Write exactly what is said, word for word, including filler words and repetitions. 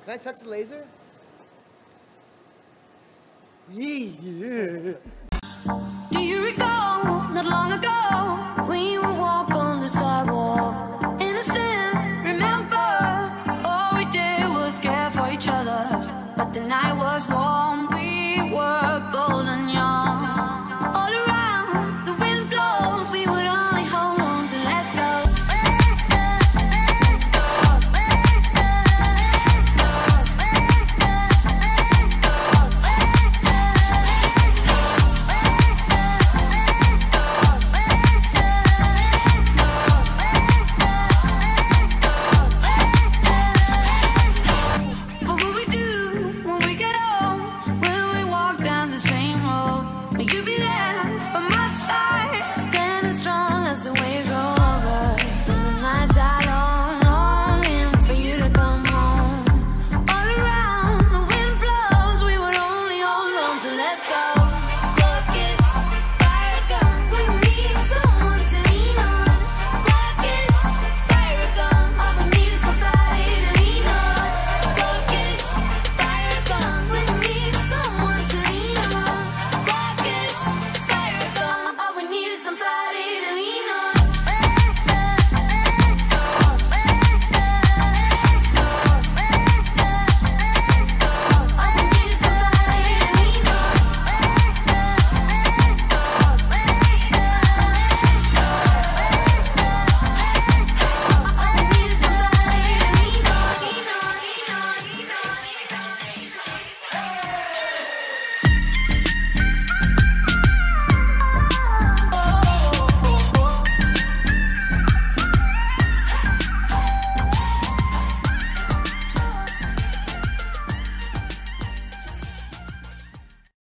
Can I touch the laser? Yeah. Do you recall, not long ago, when you would walk on the sidewalk? Innocent, remember, all we did was care for each other. But the night